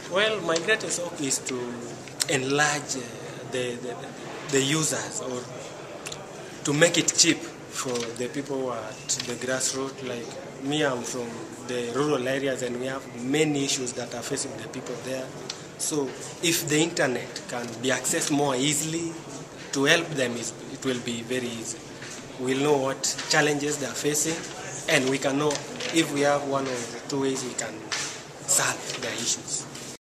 Well, my greatest hope is to enlarge the users, or to make it cheap for the people who are at the grassroots. Like me, I'm from the rural areas, and we have many issues that are facing the people there. So if the internet can be accessed more easily to help them, it will be very easy. We'll know what challenges they are facing, and we can know if we have one or two ways we can solve their issues.